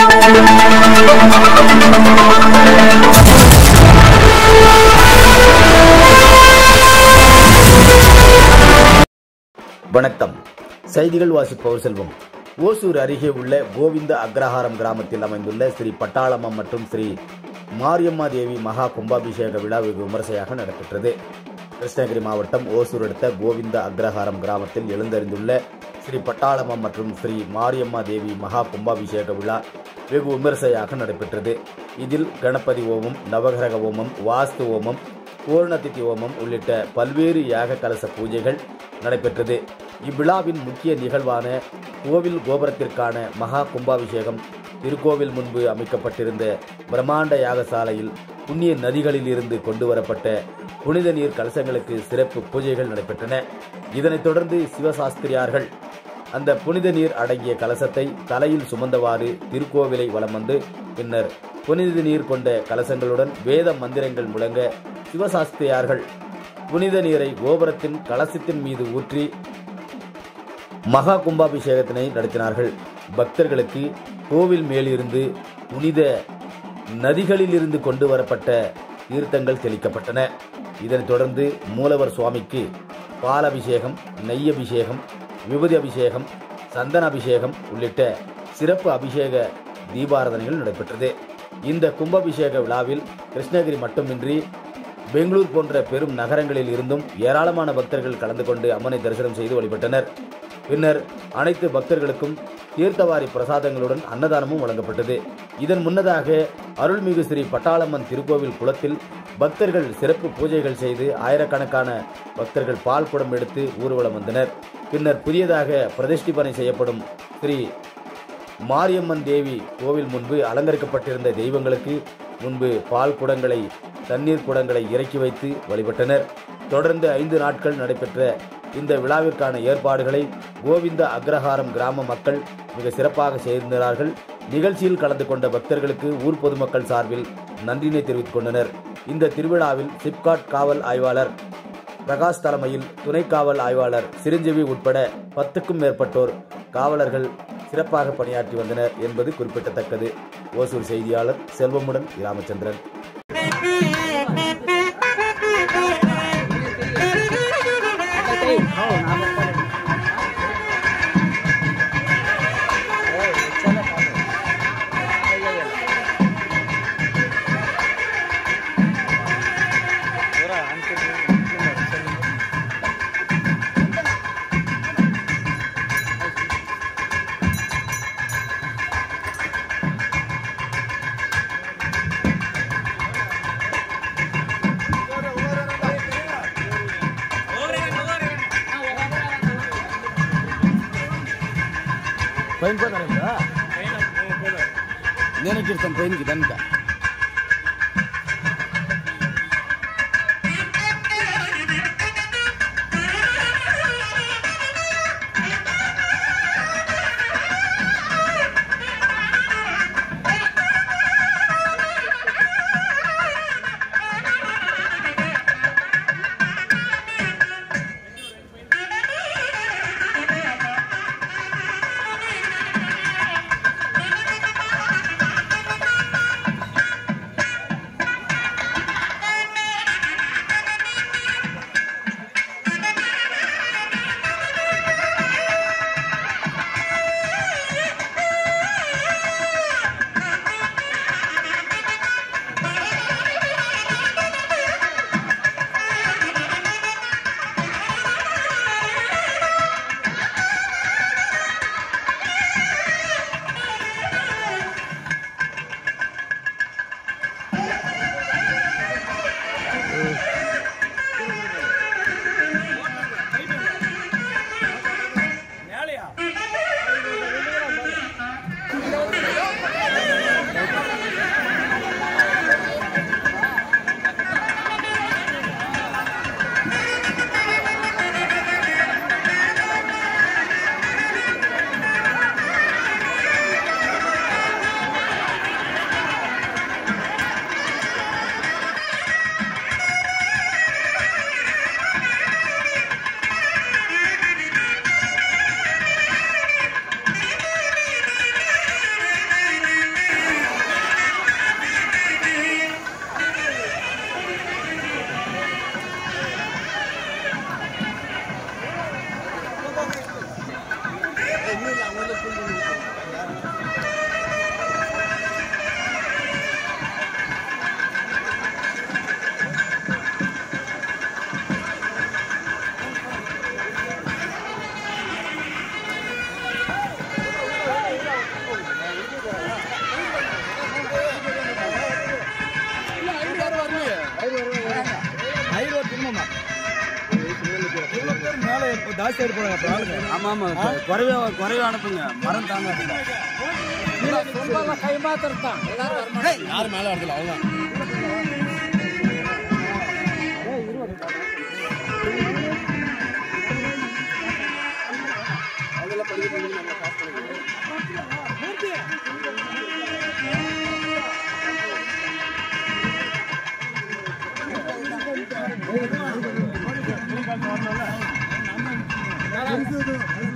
வணக்கம். செய்திகள் வாசிப்பவர் செல்வம். ஓசூர் அருகே உள்ள கோவிந்த அக்ரஹாரம் கிராமத்தில் அமைந்துள்ள ஸ்ரீ பட்டாளம்மா மற்றும் ஸ்ரீ மாரியம்மா தேவி மகா கும்பாபிஷேக விழா வெகு விமர்சையாக நடைபெற்றது. கிருஷ்ணகிரி மாவட்டம் ஓசூர் அடுத்த கோவிந்த அக்ரஹாரம் கிராமத்தில் எழுந்தறிந்துள்ள ஸ்ரீ பட்டாளம்மா மற்றும் ஸ்ரீ மாரியம்மா தேவி மகா கும்பாபிஷேக விழா வெகு விமர்சையாக நடைபெற்றது. இதில் கணபதி ஹோமம், நவகிரக ஹோமம், வாஸ்து ஹோமம், பூர்ணதிதி ஹோமம் உள்ளிட்ட பல்வேறு யாக கலச பூஜைகள் நடைபெற்றது. இவ்விழாவின் முக்கிய நிகழ்வான கோவில் கோபுரத்திற்கான மகா கும்பாபிஷேகம் திருக்கோவில் முன்பு அமைக்கப்பட்டிருந்த பிரம்மாண்ட யாகசாலையில் புண்ணிய நதிகளில் இருந்து கொண்டு வரப்பட்ட புனித நீர் கலசங்களுக்கு சிறப்பு பூஜைகள் நடைபெற்றன. இதனைத் தொடர்ந்து சிவசாஸ்திரியார்கள் அந்த புனித நீர் அடங்கிய கலசத்தை தலையில் சுமந்தவாறு திருக்கோவிலை வலம் வந்து பின்னர் புனித நீர் கொண்ட கலசங்களுடன் வேத மந்திரங்கள் முழங்க சிவசாஸ்திரியார்கள் புனித நீரை கோபுரத்தின் கலசத்தின் மீது ஊற்றி மகா கும்பாபிஷேகத்தினை நடத்தினார்கள். பக்தர்களுக்கு கோவில் மேலிருந்து புனித நதிகளில் இருந்து கொண்டு வரப்பட்ட தீர்த்தங்கள் தெளிக்கப்பட்டன. இதனைத் தொடர்ந்து மூலவர் சுவாமிக்கு பால் அபிஷேகம், நெய் அபிஷேகம், விபூதி அபிஷேகம், சந்தன அபிஷேகம் உள்ளிட்ட சிறப்பு அபிஷேக தீபாராதனைகள் நடைபெற்றது. இந்த கும்பாபிஷேக விழாவில் கிருஷ்ணகிரி மட்டுமின்றி பெங்களூர் போன்ற பெரும் நகரங்களில் இருந்தும் ஏராளமான பக்தர்கள் கலந்து கொண்டு அம்மனை தரிசனம் செய்து வழிபட்டனர். பின்னர் அனைத்து பக்தர்களுக்கும் தீர்த்தவாரி பிரசாதங்களுடன் அன்னதானமும் வழங்கப்பட்டது. இதன் முன்னதாக அருள்மிகு ஸ்ரீ பட்டாளம்மன் திருக்கோவில் குளத்தில் பக்தர்கள் சிறப்பு பூஜைகள் செய்து ஆயிரக்கணக்கான பக்தர்கள் பால் குடம் எடுத்து ஊர்வலம் வந்தனர். பின்னர் புதியதாக பிரதிஷ்டிப்பனை செய்யப்படும் ஸ்ரீ மாரியம்மன் தேவி கோவில் முன்பு அலங்கரிக்கப்பட்டிருந்த தெய்வங்களுக்கு முன்பு பால் குடங்களை, தண்ணீர் குடங்களை இறக்கி வைத்து வழிபட்டனர். தொடர்ந்து 5 நாட்கள் நடைபெற்ற இந்த விழாவிற்கான ஏற்பாடுகளை கோவிந்த அக்ரஹாரம் கிராம மக்கள் மிக சிறப்பாக செய்திருந்தார்கள். நிகழ்ச்சியில் கலந்து கொண்ட பக்தர்களுக்கு ஊர் பொதுமக்கள் சார்பில் நன்றினை தெரிவித்துக் கொண்டனர். இந்த திருவிழாவில் சிப்காட் காவல் ஆய்வாளர் பிரகாஷ் தலைமையில் துணை காவல் ஆய்வாளர் சிரஞ்சீவி உட்பட 10க்கும் மேற்பட்டோர் காவலர்கள் சிறப்பாக பணியாற்றி வந்தனர் என்பது குறிப்பிடத்தக்கது. ஓசூர் செய்தியாளர் செல்வமுடன் ராமச்சந்திரன். నేను కిర్తం పోయింది దానిక காசு எடுப்பாங்க. ஆமா ஆமா, குறைவே அனுப்புங்க, மரம் தாங்க. கை மாத்திரம் தான் யாரும் மேல வரல. அவங்க Gracias.